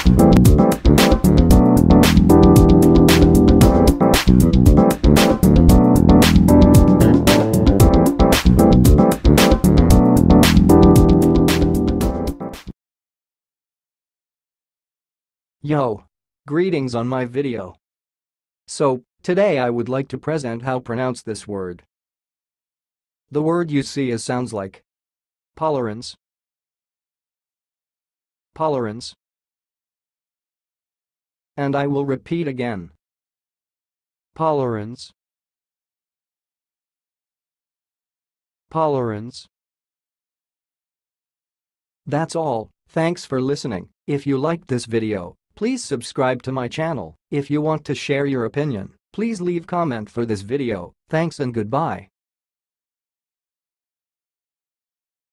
Yo! Greetings on my video. So, today I would like to present how pronounce this word. The word you see is sounds like Polarans, Polarans. And I will repeat again. Polarans, Polarans. That's all, thanks for listening. If you liked this video, please subscribe to my channel. If you want to share your opinion, please leave comment for this video. Thanks and goodbye.